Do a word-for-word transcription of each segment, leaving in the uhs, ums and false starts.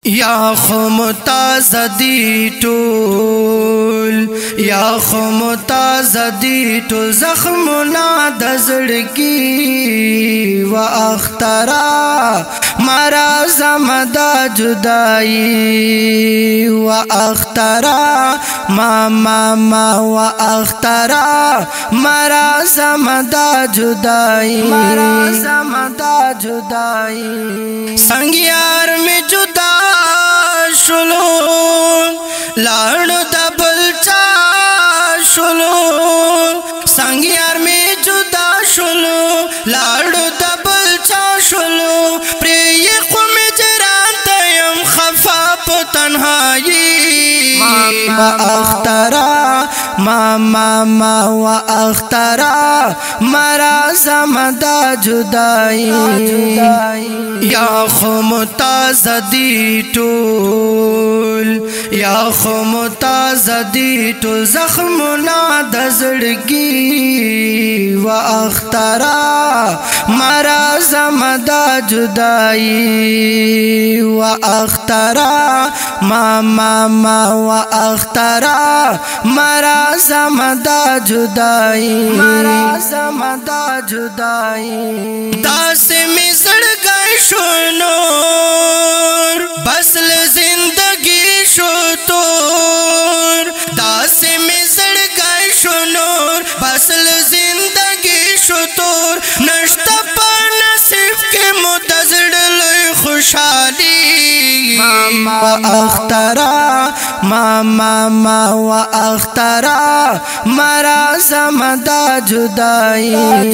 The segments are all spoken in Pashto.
یا خو متازدی ټول یا خو متازدی ټول زخمنا د زړګي و اخترا مرا زمدا جدائی و اخترا ما ما ما و اخترا مرا زمدا جدائی مرا زمدا جدائی سنگ یار میں جدا شلو لاڑ دبل چا شلو سنگ یار میں جدا شلو لاڑ دبل چا شلو پری قوم جران تیم خفا پتنہائی و اخترا ما ما ما و اخترا مرا زمدا جدائی یا خو متازدی ټول یا خو متازدی ټول زخمنا د زړګي و اخترا مرا زمدا جدائی و اخترا ما ما ما و اخترا مرا زمدا جدائی مرا زمدا جدائی داس میں زړګی شو نور بسل زندگی شو تور داس میں زړګی شو نور بسل زندگی شو تور نشتا په نصیب کې متزړل خوشحالی و اخترا ما ما ما و اخترا مرا زمدا جدائی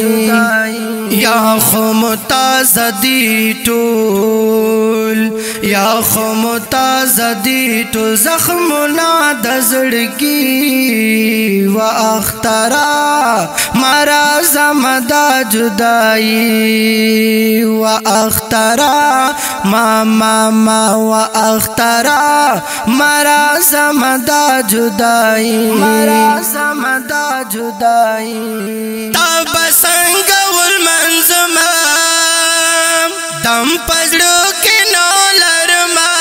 یا خو متازدی ټول یا خو متازدی ټول زخمنا د زړګي و اخترا مرا زمدا جدائی و اخترا ما ما ما و اخترا مرا زمدا جدائی مرا زمدا جدائی تب سنگ ول منظما دم پزړو کې نو لرما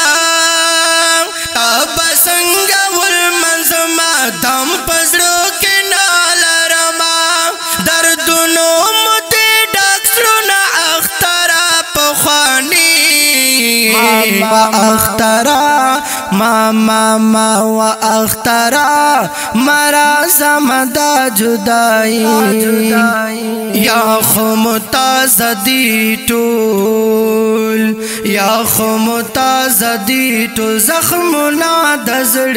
تب سنگ ول منظما دم پزړو کې نو لرما دردونو مته ډاکټرونه اخترا پخوانی و اخترا ما ما ما و اخترا مرا زمدا جدائی یا خو متازدی ټول یا خو متازدی ټول زخمنا د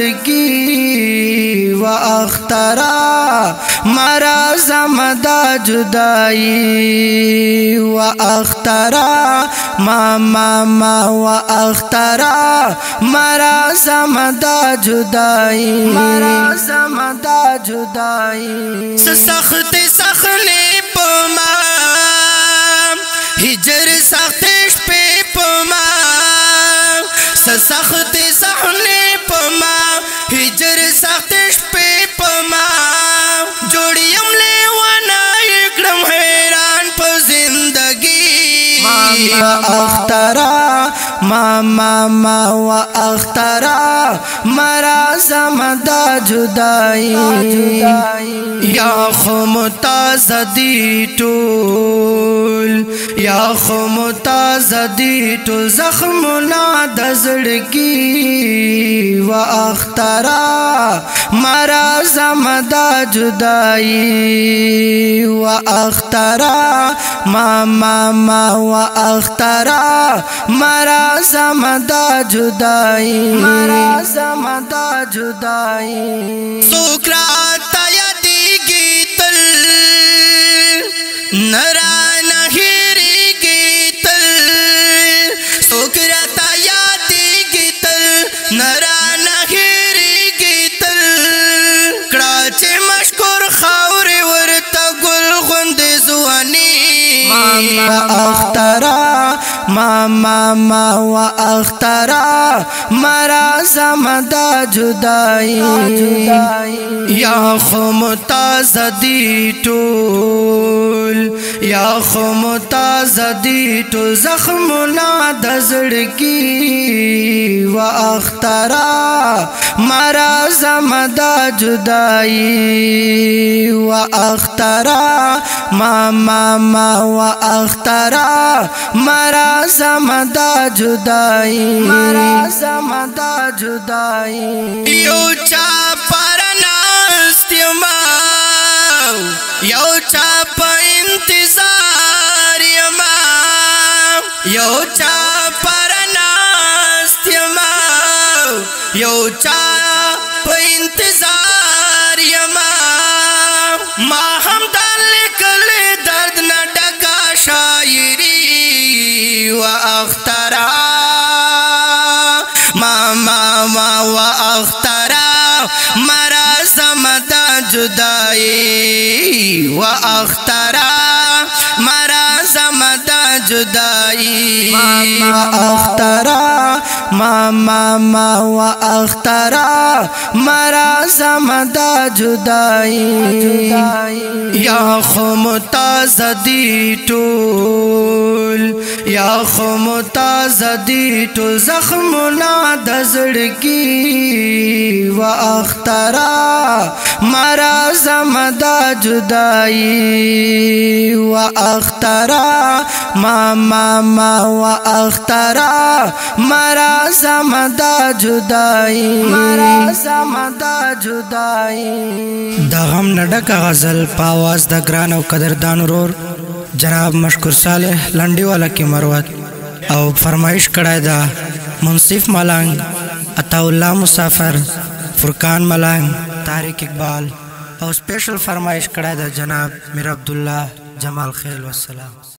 زړګي و اخترا مرا زمدا جدائی و اخترا ما ما ما و اخترا مرا زمدا جدائی مرا زمدا جدائی سخت سخنے پما ہجر سخت پہ پما سخت سخنے پما ہجر سخت پہ پما جوڑیم لے وانا اکرم حیران پا زندگی و اخترا ما ما ما و اخترا مرا زمدا جدائی یا خو متازدی ټول یا خو متازدی ټول زخمنا د زړګي و اخترا مرا زمدا جدائی و اخترا ما ما ما و اخترا مرا زمدا جدائی مرا زمدا جدائی سوکرات یادیگی تل نرا نہیری گی تل سوکرات یادیگی تل نرا نہیری گی تل کڑاچ مشکور خاور ورتا گل غند زوانی و اخترا ما ما ما و اخترا مرا زمدا جدائی یا خو متازدی ټول یا خو متازدی ټول زخمنا د زړګي و اخترا مرا زمدا جدائی و اخترا ما ما ما و اخترا مرا زمدا جدائی مرا زمدا جدائی یو چا پرناست یما یو چا پا انتظار یما یو چا پرناست یما یو چا پا انتظار یما ما هم در لکل درد نڈکا شاعری و اخترا ما ما ما و اخترا مرا زمدا جدائی و اخترا مرا زمدا جدائی و اخترا ما ما ما و اخترا مرا زمدا جدائی یا خو متازدی ټول یا خو متازدی ټول زخمنا د زړګي و اخترا مرا زمدا جدائی و اخترا ما ما ما و اخترا مرا زمدا جدائی مرا زمدا جدائی دا غم نډک غزل پاواز د ګران او قدردان ورور جناب مشکور صالح لنډی والا کی مروت او فرمایش کړای دا منصف ملنګ عطا الله مسافر فرقان ملنګ طارق اقبال او سپیشل فرمایش کړای دا جناب میر عبدالله جمال خیل والسلام.